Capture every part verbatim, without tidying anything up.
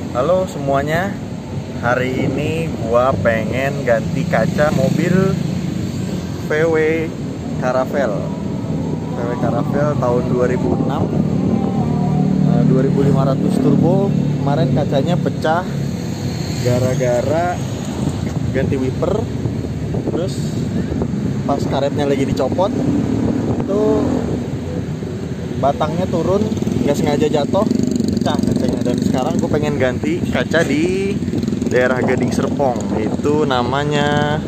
Halo semuanya, hari ini gua pengen ganti kaca mobil V W Caravelle V W Caravelle tahun dua ribu enam, nah, dua ribu lima ratus turbo. Kemarin kacanya pecah gara-gara ganti wiper, terus pas karetnya lagi dicopot itu batangnya turun, nggak sengaja jatuh, pecah kacanya. Dan sekarang gue pengen ganti kaca di daerah Gading Serpong, itu namanya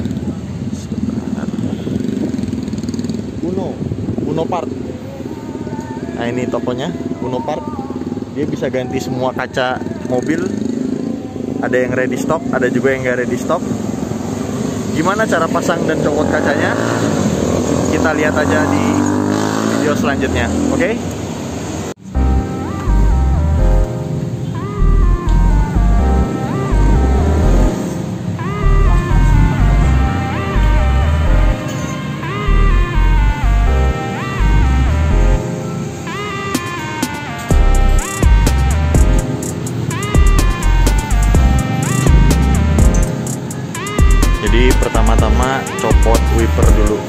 Uno Uno Part. Nah ini tokonya Uno Part, dia bisa ganti semua kaca mobil, ada yang ready stock, ada juga yang nggak ready stock. Gimana cara pasang dan copot kacanya? Kita lihat aja di video selanjutnya, oke? Okay? Jadi pertama-tama copot wiper dulu.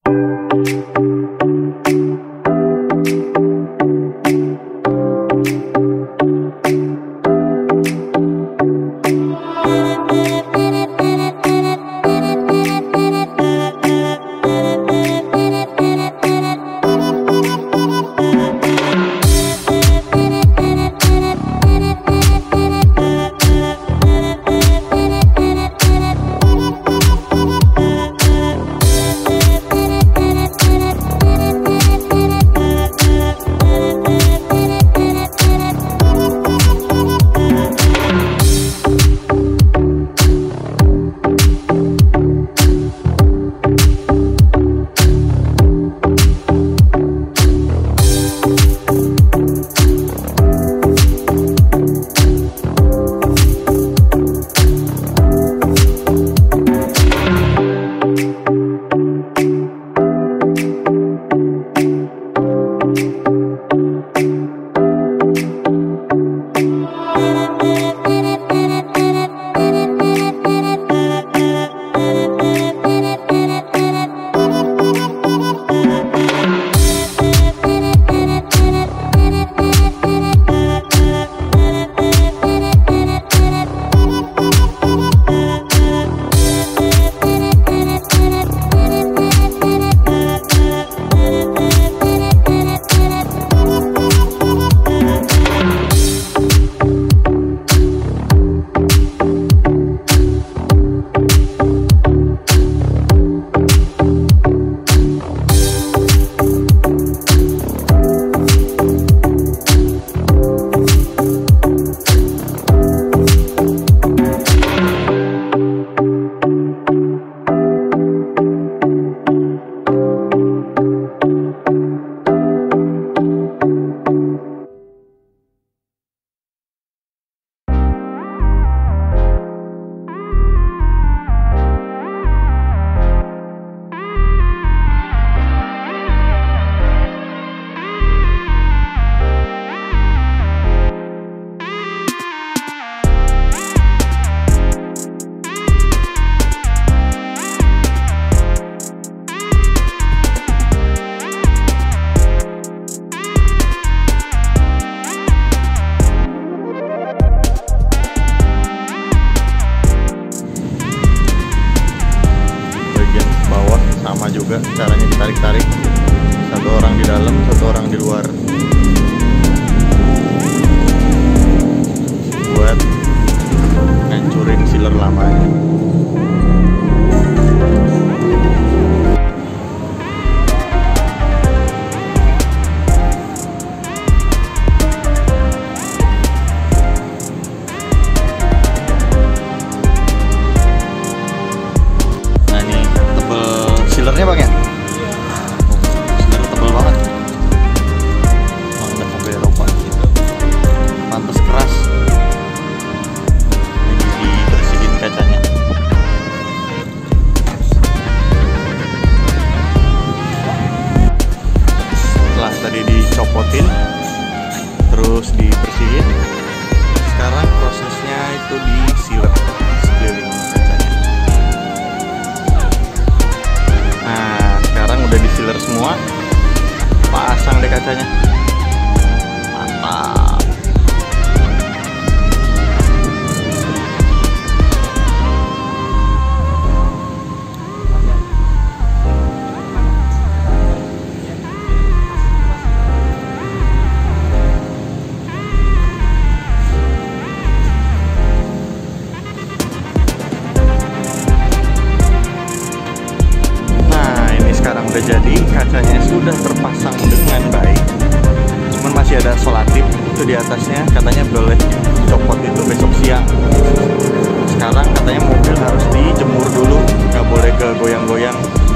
juga caranya ditarik-tarik, satu orang di dalam, satu orang di luar, buat ngancurin sealer lamanya. Sealernya bang ya? Sealer tebel banget. Banget sampai Eropa. Pantes keras. Ini dibersihin kacanya. Setelah tadi dicopotin, terus dibersihin, sekarang prosesnya itu di sealer sekeliling kacanya. Nah, sekarang udah di sealer semua, pasang deh kacanya. Mantap. Udah jadi, kacanya sudah terpasang dengan baik, cuman masih ada solatip itu di atasnya, katanya boleh copot itu besok siang. Sekarang katanya mobil harus dijemur dulu, nggak boleh kegoyang-goyang.